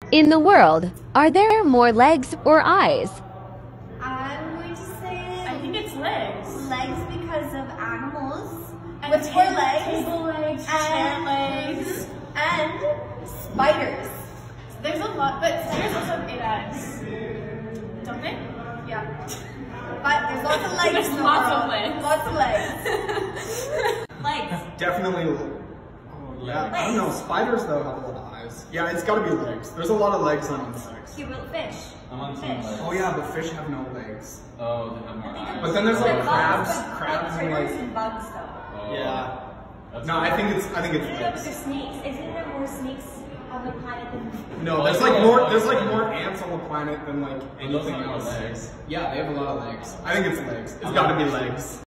In the world, are there more legs or eyes? I'm going to say I think it's legs. legs because of animals And with 4 legs. Table legs, chair legs. And spiders. There's a lot, but spiders also have 8 eyes. Don't they? Yeah. But there's lots of legs. There's in the lots world. of legs. Lots of legs. Legs. Definitely. Oh, yeah. I don't know. Spiders though have a lot of eyes. Yeah, it's got to be legs. There's a lot of legs on insects. Cute little fish. I'm on Fish. team legs. Oh yeah, but fish have no legs. Oh, they have more eyes. But then there's like crabs, Bugs, crabs and critters like. and bugs though. Oh, Yeah. that's No, I think it's No, but legs. there's snakes. Isn't there more snakes on the planet than? No, there's like more ants on the planet than like But those anything have no else. legs. Yeah, they have a lot of legs. I think it's legs. It's got to be legs.